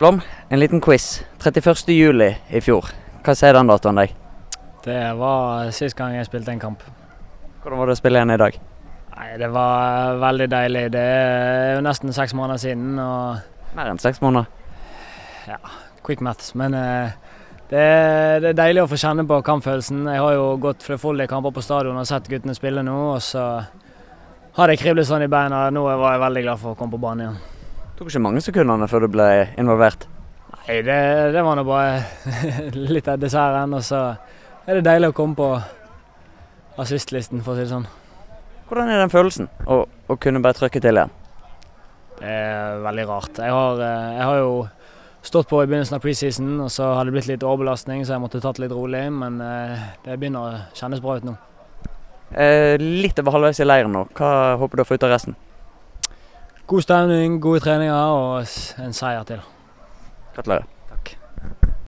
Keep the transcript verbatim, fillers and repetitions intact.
Blom, en liten quiz. trettiførste juli i fjor. Hva sier den datoen deg? Det var sist gang jeg spilte en kamp. Hvordan var det å spille igjen i dag? Nei, det var veldig deilig. Det er jo nesten seks måneder siden. Og Mer enn seks måneder. ja, quick maths. Men eh, det, er, det er deilig å få kjenne på kampfølelsen. Jeg har jo gått flerfoldige kamper på stadion og sett guttene spille nå. Og så har det kriblet sånn i beina. Nå var jeg veldig glad for å komme på banen igjen. Det tok ikke mange sekundene før du ble involvert. Nei, det, det var nå bare litt av desserten. Og så er det deilig å komme på assistlisten, for å si det sånn. Hvordan er den følelsen å, å kunne bare trykke til igjen? Det er veldig rart. Jeg har, jeg har jo stått på i begynnelsen av preseason, og så har det blitt litt overbelastning, så jeg måtte tatt litt rolig, men det begynner å kjennes bra ut nå. Eh, litt over halvveis i leiren nå. Hva håper du å få ut av resten? God stemning, gode treninger og en seier til. Gratulerer.